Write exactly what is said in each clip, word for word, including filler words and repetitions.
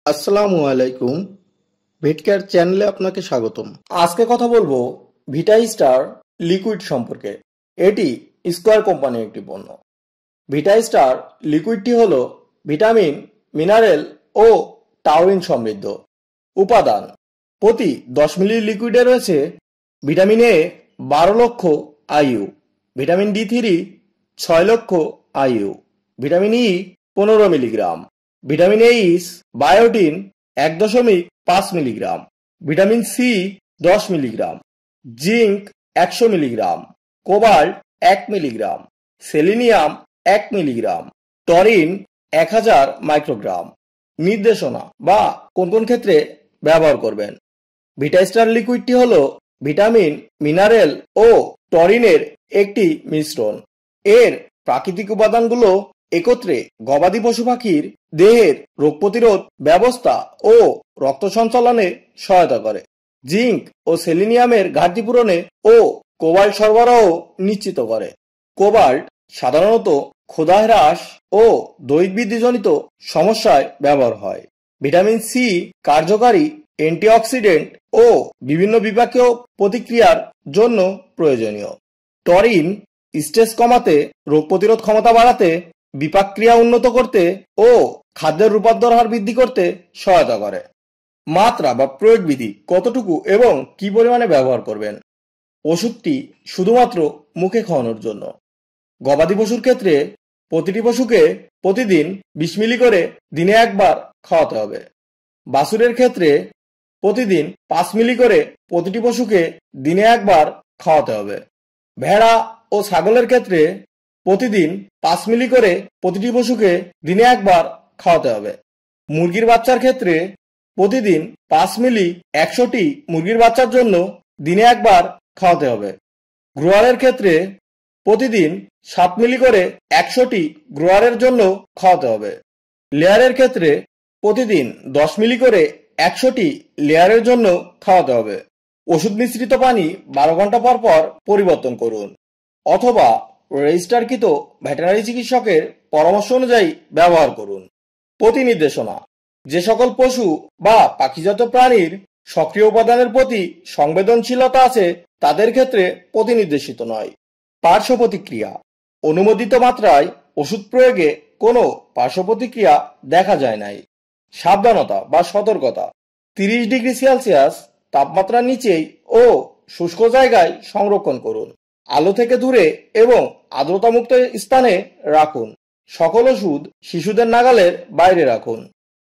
আসসালামু আলাইকুম। ভেটকেয়ার চ্যানেলে আপনাকে স্বাগতম। আজকে কথা বলবো ভিটা স্টার লিকুইড সম্পর্কে। এটি স্কয়ার কোম্পানির একটি পণ্য। ভিটা স্টার লিকুইডটি হলো ভিটামিন, মিনারেল ও টাউরিন সমৃদ্ধ উপাদান। প্রতি দশ মিলি লিকুইডে রয়েছে ভিটামিন এ বারো লক্ষ আইইউ, ভিটামিন ডি থ্রি ছয় লক্ষ আইইউ, ভিটামিন ই পনেরো মিলিগ্রাম, ভিটামিন এইচ বায়োটিন এক দশমিক পাঁচ মিলিগ্রাম, ভিটামিন সি দশ মিলিগ্রাম, জিঙ্ক একশো মিলিগ্রাম, কোবাল্ট এক মিলিগ্রাম, সেলিনিয়াম এক মিলিগ্রাম, টরিন এক হাজার মাইক্রোগ্রাম। নির্দেশনা বা কোন কোন ক্ষেত্রে ব্যবহার করবেন। ভিটা স্টার লিকুইডটি হলো ভিটামিন, মিনারেল ও টরিনের একটি মিশ্রণ। এর প্রাকৃতিক উপাদানগুলো একত্রে গবাদি পশু পাখির দেহের রোগ প্রতিরোধ ব্যবস্থা ও রক্ত সঞ্চালনে সহায়তা করে। জিঙ্ক ও সেলিনিয়ামের ঘাটতি পূরণে ও কোবাল্ট সরবরাহ নিশ্চিত করে। কোবাল্ট সাধারণত ক্ষুধা হ্রাস ও দৈহিক বৃদ্ধিজনিত সমস্যায় ব্যবহার হয়। ভিটামিন সি কার্যকারী অ্যান্টিঅক্সিডেন্ট ও বিভিন্ন বিপাকীয় প্রতিক্রিয়ার জন্য প্রয়োজনীয়। টরিন স্ট্রেস কমাতে, রোগ প্রতিরোধ ক্ষমতা বাড়াতে, বিপাক ক্রিয়া উন্নত করতে ও খাদ্যের রূপান্তর হার বৃদ্ধি করতে সহায়তা করে। মাত্রা বা প্রয়োগ বিধি কতটুকু এবং কি পরিমাণে ব্যবহার করবেন। ওষুধটি শুধুমাত্র মুখে খাওয়ানোর জন্য। গবাদি পশুর ক্ষেত্রে প্রতিটি পশুকে প্রতিদিন বিশ মিলি করে দিনে একবার খাওয়াতে হবে। বাছুরের ক্ষেত্রে প্রতিদিন পাঁচ মিলি করে প্রতিটি পশুকে দিনে একবার খাওয়াতে হবে। ভেড়া ও ছাগলের ক্ষেত্রে প্রতিদিন পাঁচ মিলি করে প্রতিটি পশুকে দিনে একবার খাওয়াতে হবে। মুরগির বাচ্চার ক্ষেত্রে প্রতিদিন পাঁচ মিলি একশোটি মুরগির বাচ্চার জন্য দিনে একবার খাওয়াতে হবে। গ্রোয়ারের ক্ষেত্রে প্রতিদিন সাত মিলি করে একশোটি গ্রোয়ারের জন্য খাওয়াতে হবে। লেয়ারের ক্ষেত্রে প্রতিদিন দশ মিলি করে একশোটি লেয়ারের জন্য খাওয়াতে হবে। ওষুধ মিশ্রিত পানি বারো ঘন্টা পর পর পরিবর্তন করুন অথবা রেজিস্টারকৃত ভেটেরিনারি চিকিৎসকের পরামর্শ অনুযায়ী ব্যবহার করুন। প্রতি নির্দেশনা: যে সকল পশু বা পাখিজাত প্রাণীর সক্রিয় উপাদানের প্রতি সংবেদনশীলতা আছে তাদের ক্ষেত্রে প্রতিনির্দেশিত নয়। পার্শ্ব প্রতিক্রিয়া: অনুমোদিত মাত্রায় ওষুধ প্রয়োগে কোনো পার্শ্ব প্রতিক্রিয়া দেখা যায় নাই। সাবধানতা বা সতর্কতা: তিরিশ ডিগ্রি সেলসিয়াস তাপমাত্রার নিচেই ও শুষ্ক জায়গায় সংরক্ষণ করুন। আলো থেকে দূরে এবং আর্দ্রতামুক্ত স্থানে রাখুন। সকল ওষুধ শিশুদের নাগালের বাইরে রাখুন।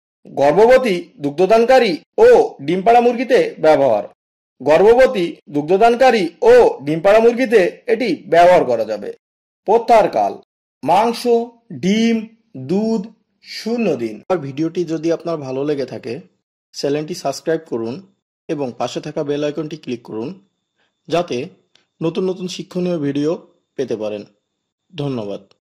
গর্ভবতী দুগ্ধদানকারী ও ডিম পাড়া মুরগিতে ব্যবহার। গর্ভবতী দুগ্ধদানকারী ও ডিম পাড়া মুরগিতে এটি ব্যবহার করা যাবে। প্রত্যাহারকাল: মাংস, ডিম, দুধ শূন্য দিন। আর ভিডিওটি যদি আপনার ভালো লেগে থাকে চ্যানেলটি সাবস্ক্রাইব করুন এবং পাশে থাকা বেল আইকনটি ক্লিক করুন যাতে নতুন নতুন শিক্ষণীয় ভিডিও পেতে পারেন। ধন্যবাদ।